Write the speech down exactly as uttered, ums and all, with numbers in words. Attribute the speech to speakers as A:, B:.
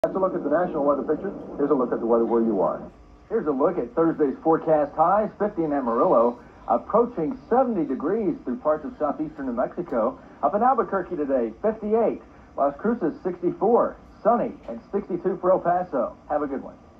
A: That's a look at the national weather picture. Here's a look at the weather where you are. Here's a look at Thursday's forecast highs. fifty in Amarillo, approaching seventy degrees through parts of southeastern New Mexico. Up in Albuquerque today, fifty-eight. Las Cruces, sixty-four. Sunny and sixty-two for El Paso. Have a good one.